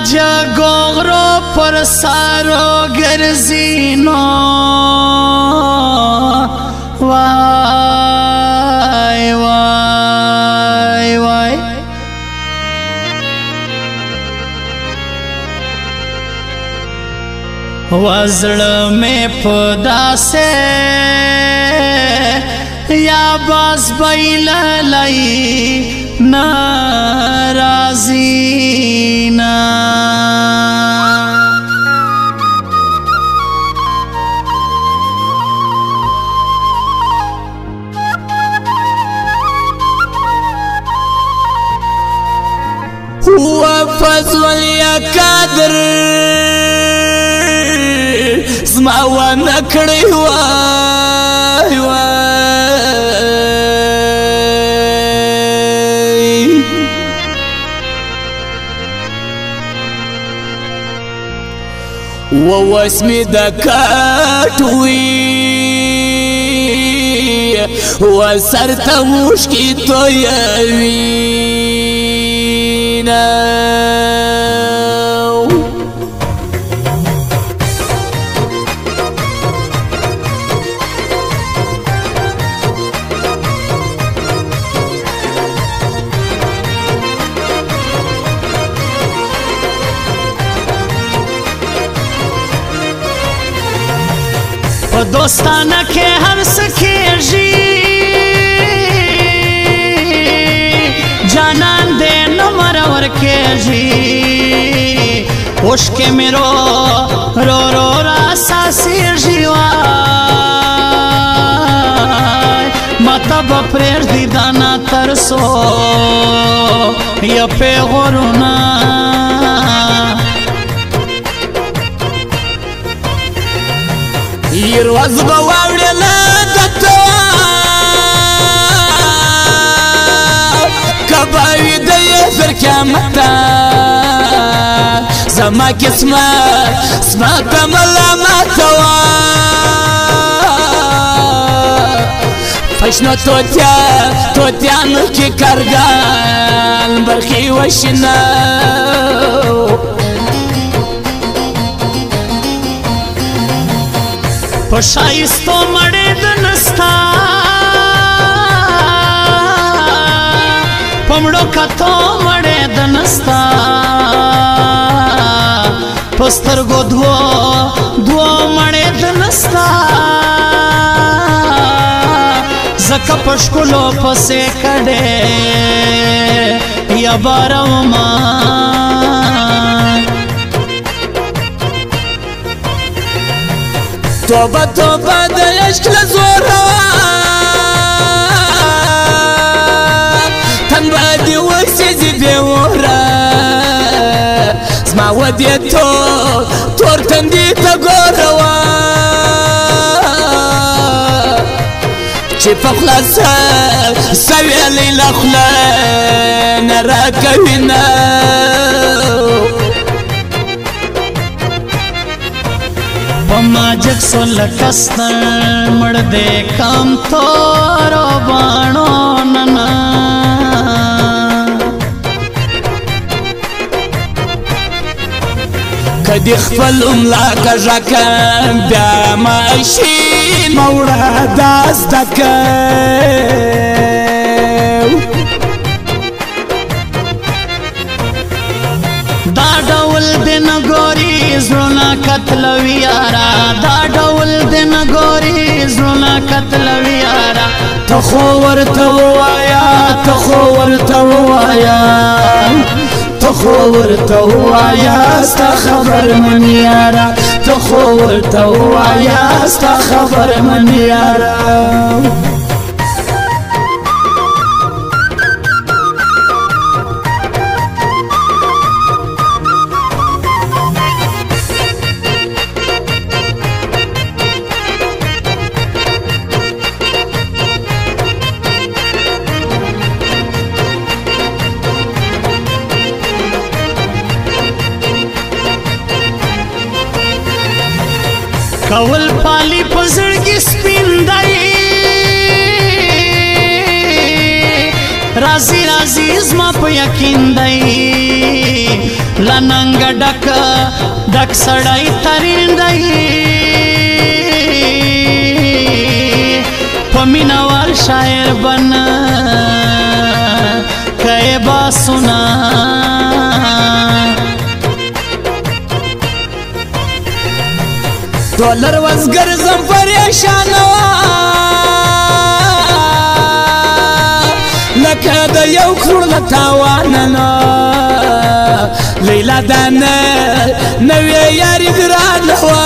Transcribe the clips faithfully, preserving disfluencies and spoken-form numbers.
جگوغرو پر سارو گرزینو وای وای وای وزړ مې پدا سے یا باز بیللی ناراضینا هو فضل یا قادر زما ونه کړی وای وای ووس مې د کټ وي وسر ته اوښکې تویوینه دوستانه کې هر څه کېږي جانان دې نه مرور کېږي اوښکې مې رو رو رو راساسېږي وای ماته به پرېږدي دا ناترسو یا پیغورونه یروز به واوړېله د تواب که به ویده یې تر قیامته زما قسمت زما ته ملامته وه په شنو توتیانو کې کارګان برخې وشینه په ښایستو مړېده نستا په مړو کتو مړېده نستا په سترګو دوو دوو مړېده نستا ځکه په ښکلو پسې کډې یا بارومه توبه توبه د عشق له زوره تن به دې وسېځي بې وره زما ودې تور تندي ته ګوره وه چې په خلاصه سویلې له خوله نه راکوینه ماجک سو لکستر مړ دې کام تورو باڼو ننا کدی خپل املا کژه کړم بیا ماشین موړه داسته کړ دا ډول دې نه ګوري زړونه کتلوي یارا دا ډول دې نه ګوري زړونه کتلوي یارا ته خو ورته ووایه ته خو ورته ووایه ته خو ورته ووایه ستا خبر من یاره ته خو ورته ووایه ستا خبر من یاره کول پالی پزړګي سپین دی رازي رازي زما په یقین دی لننګ ډک ډک سړی تریندای په مینوال شاعر بن کئ با سنا ډالر وزګر زم پریشان لکه د یو کړل تاواننا لیلا دانه نوې یاري ګران هوا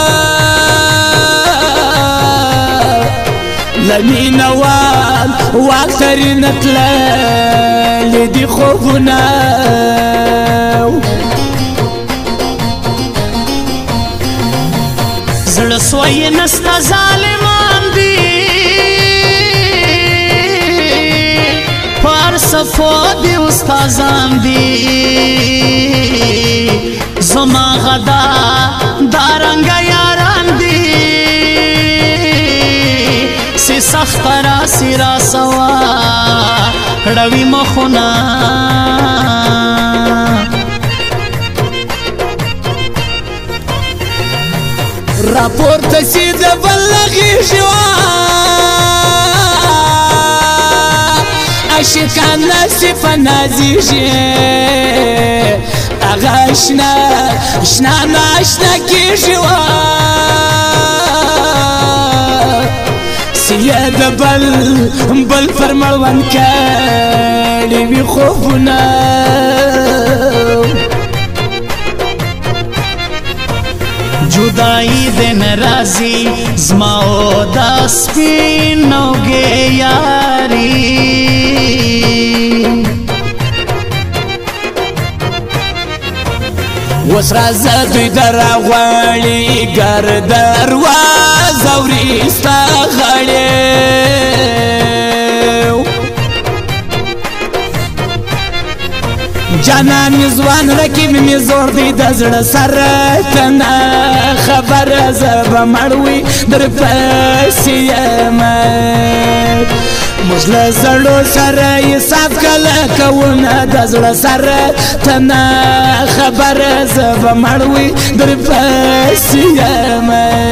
لمینه وال واکتري نتله لدي خوبنا زړه سوی نستا ظالمان دي پر صفو دی استادان دي زما غدا دارنګ یاران دي سی سخت را سرا سوا کړوي مخونه راپورته سي د بلغي شوا عاشقان نصف نازیږي هغه اشنا اشنا ناشنا کېږي سیه د بل بل پر مړوند کړي وي خوبونه جدائی دن رازی زماو دا سپینوگے یاری وس رازه دوی در غواړي ګر دروازه ورستا غړي جانان ځوان رقیب می زور دی د زړه سره تنه خبره زب مړوي در پسې یم موږ له زړو سره حساب کله کوونه د زړه سره تنه خبره زب مړوي در پسې یم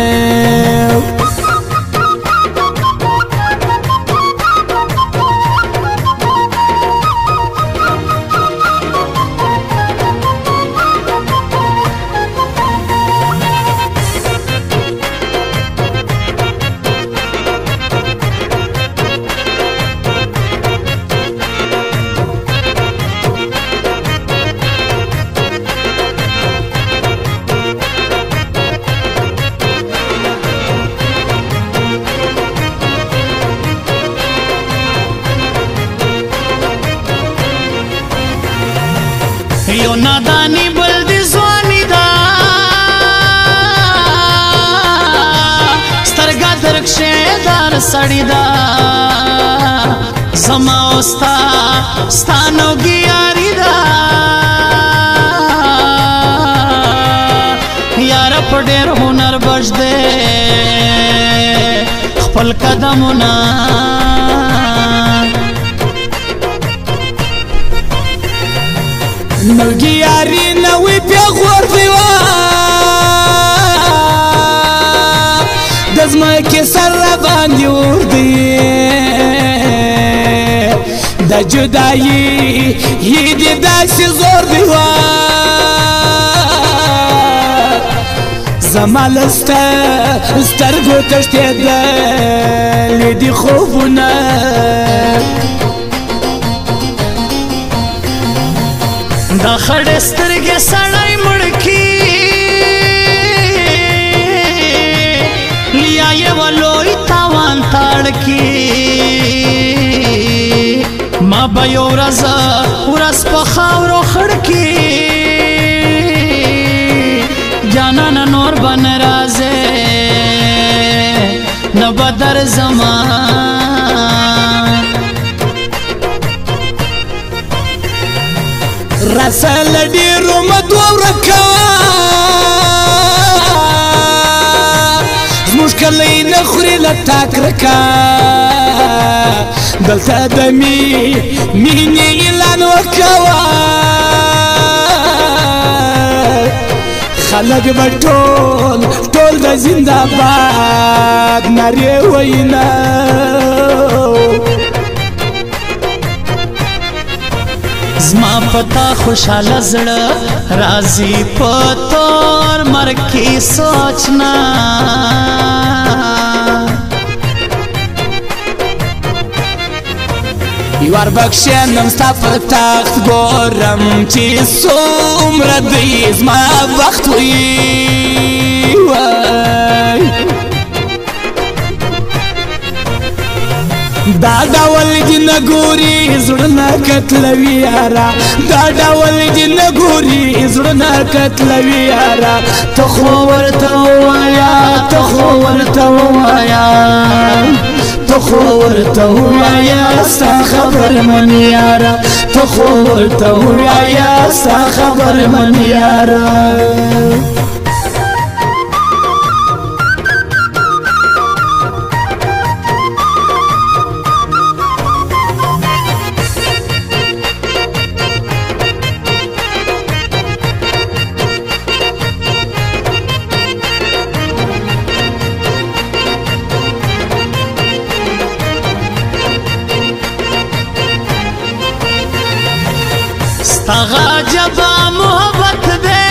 یو نادانی بل دی ځواني دا سترګه درکشیدار سړی دا زما او ستا ستا نوګي یاري دا یاره په ډېر هنر بچ دی خپل قدمونه نوګي یاري نوې پیغور دی وا د ځمکې سره باندې ور دی د جدایي هی دې داسې زور دی وا زما له سترګو تښتېدلې دي خوبونه دا خړې سترګې سړی مړ کي لیا یې ولوی تاوان تاړ کی ما به یو ورځ ورځ په خاورو خړ کی جانانه نور به نه راځې نه به درځمه رسل ډېرو مدو ورکوه زموږ کلی نه خوري له تا کرکه دلته د مینې اعلان وکوه خلق به ټول ټول د زنده‌باد نارې وینا زما پتا خوشاله زړه راځي په تور مرګ کې سوچنا یوار بخښنم ستا پر تخت ګورم چې څومره دی زما وخت وي دا ډول دې نه ګوري زړونه کتلوي یاره دا ډول دې نه ګوري زړونه کتلوي یاره ته خو ورته ووایه ته خو ورته ووایه ته خو ورته ووایه ستا خبر مني یاره ته خو ورته ووایه ستا خبر مني یاره تغا جبا محبت دے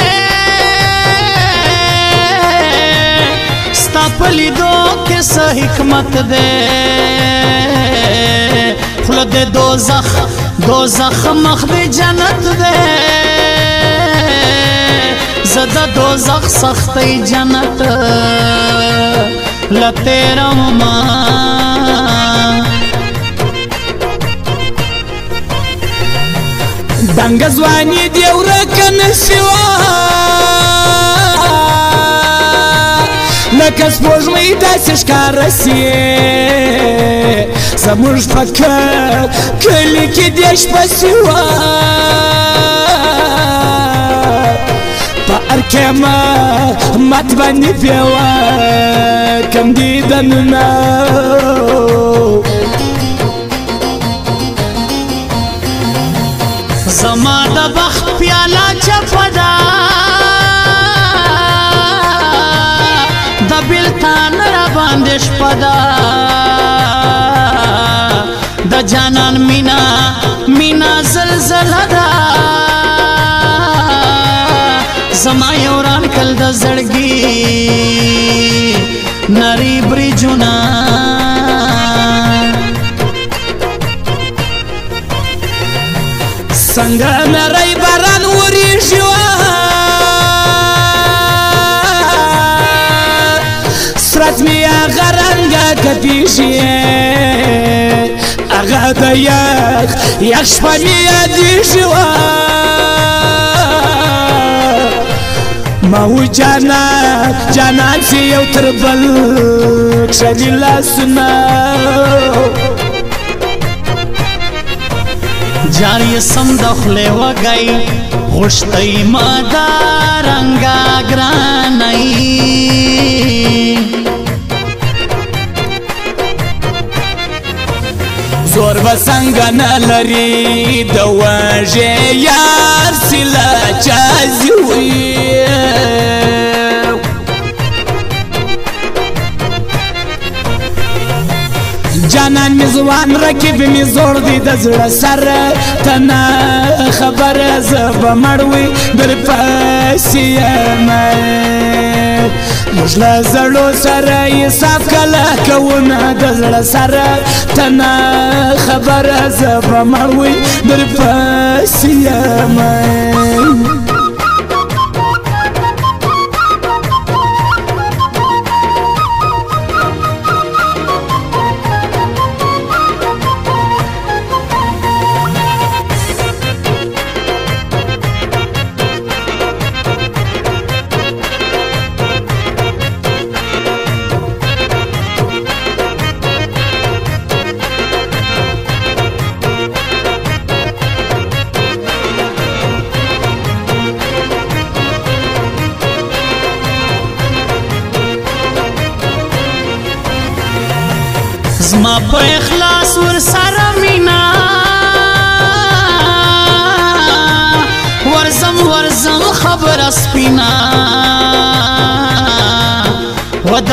ستا پلیدو کسا حکمت دے خلد دوزخ دوزخ مخ دے جنت دے زدہ دوزخ سختی جنت لتیرا ماں دنګ ځواني دې ورکه نشوه لکه سپوږمۍ داسې ښکاره سي زموږ په کلي کې دې شپه سوه په هر قیامت باندې پیوه کم دیدنونه زما د بخت پیاله چپه ده د بېلتان راباندې شپه ده د جانان مینا مینا زلزله ده زما یو رانکل د زړګي نری بریجونه څنګه نری باران وریږي سرت مې هغه رنګه کپېږي هغه د یخ یخ شپه مې یادېږي ما و جانان جانان چې یو تر بل کښلي لاسونه جاری سم د خولې وږی غوښتی ما دا رنګه ګرانۍ زور به څنګه نه لري د وږې یار سیله چازي وي جانان می ځوان رکیب می زوړ دی د زړه سره ته نه خبره زه به مړ وي در پسې یمه موږ له زړو سره حساب کله کوونه د زړه سره ته نه خبره زه به مړ وي در پسې یمه زما په اخلاص ور سره مینا ورزم ورزم خبر سپینا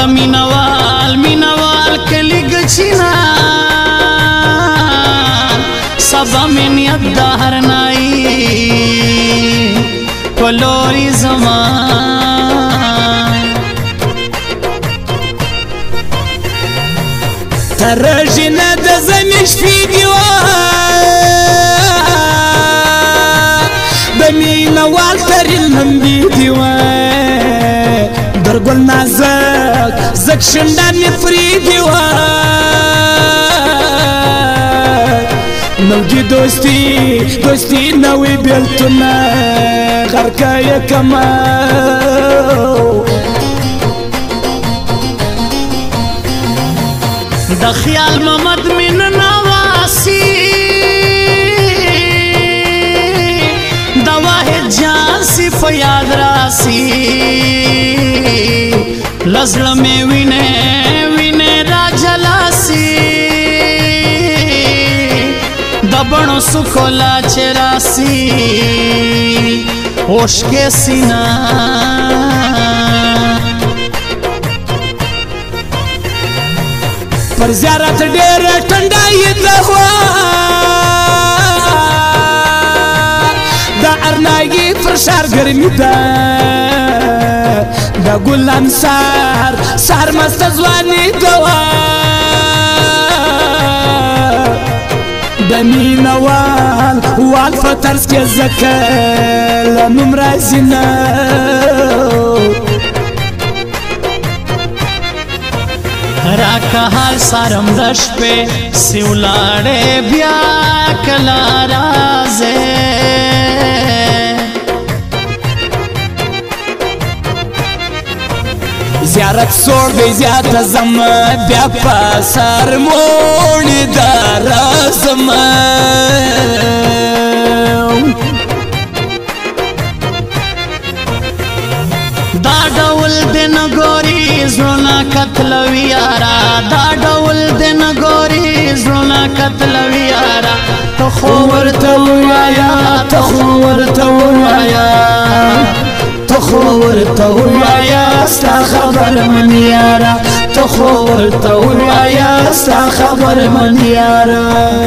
د مینوال مینوال کلی گچینا سبا میں نیت دا ہر نائی کلوری زمان ترجینا دا زمیش فی دیوان دا مینوال ترین لنبی دیوان در گل نازک زک شندان فری دیوان نوجی دوستی دوستی نوی بیلتنا غرکا یکما د خیال محمد من نواسی د واحد جان سی فیاد راسی لزړ مې وینه وینه راجلاسی د بڼو سکولا چراسی اوش کې سینا پر زیارت ډېر ټنډای دهوا د ارناګي پر شار ګرمي ده د ګلان سار سار مست ځواني دوا د مینوال وال فترس کې زکه لنوم رازینا راکا حال سارم دش پہ سیولاڑے بیا کلا رازے زیارت سوڑ دی زیادت زم بیا پاسار موڑی دار زم دا ډول دن ګوري زړه کتلوي یارا دا ډول دن ګوري زړه کتلوي یارا ته خو ورته وایا ته خو ورته وایا ته خو ورته وایا ستا خبر من یارا ته خو ورته وایا ستا خبر من یارا